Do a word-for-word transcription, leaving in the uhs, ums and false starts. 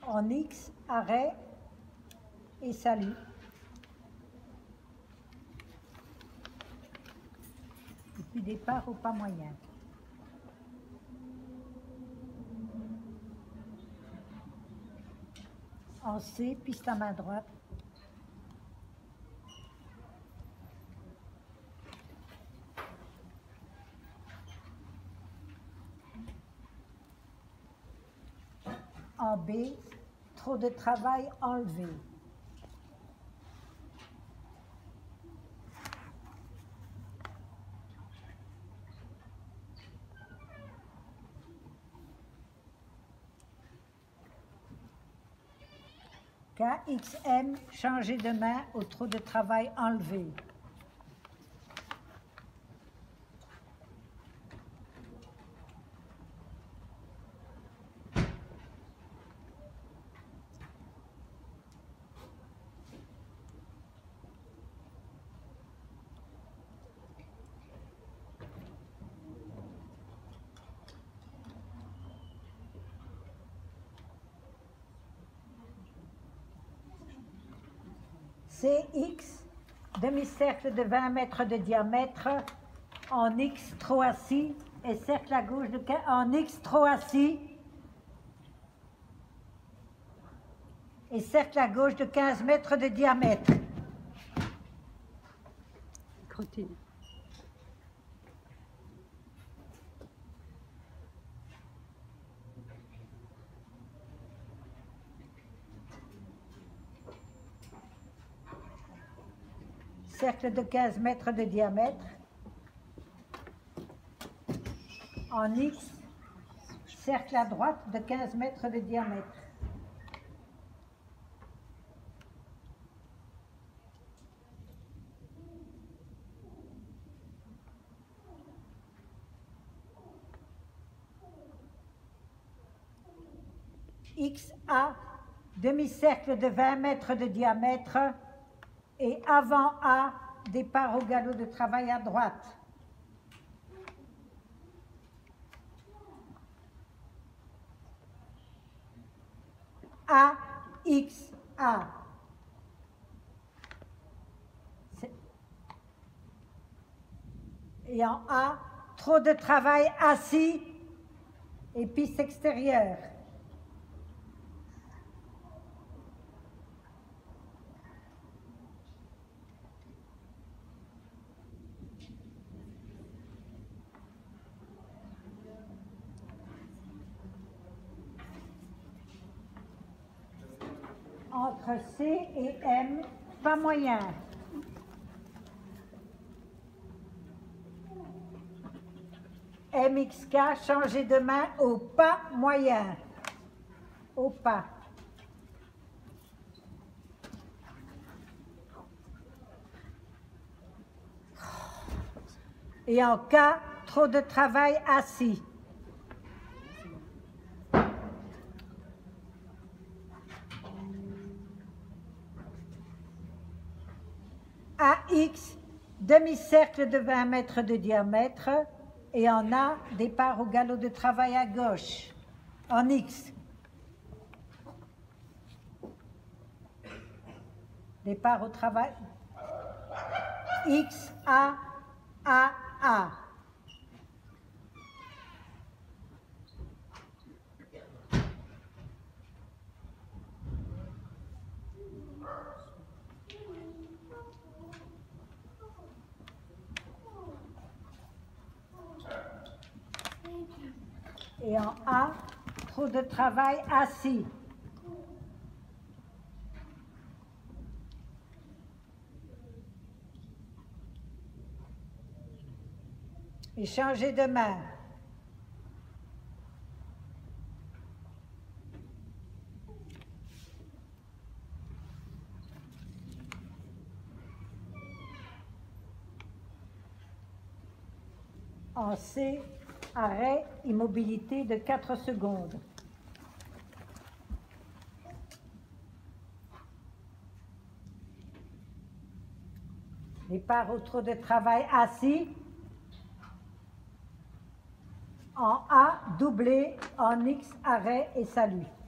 En X, arrêt et salut. Et puis départ au pas moyen. En C, piste à main droite. En B, trop de travail enlevé. K X M, changer de main au trop de travail enlevé. C X, demi-cercle de vingt mètres de diamètre, en X trop assis, et cercle à gauche de en X trop assis, et cercle à gauche de quinze mètres de diamètre. Continue. Cercle de quinze mètres de diamètre, en X, cercle à droite de quinze mètres de diamètre. X A, demi-cercle de vingt mètres de diamètre, et avant A, départ au galop de travail à droite. A, X, A. Et en A, trop de travail assis et piste extérieure. Entre C et M, pas moyen. M X K, changer de main au pas moyen. Au pas. Et en K, trop de travail assis. A X, demi-cercle de vingt mètres de diamètre, et en A, départ au galop de travail à gauche, en X. Départ au travail, X, A, A, A. Et en A, trop de travail assis. Et changer de main. En C, arrêt, immobilité de quatre secondes. Départ au trop de travail assis. En A, doublé, en X, arrêt et salut.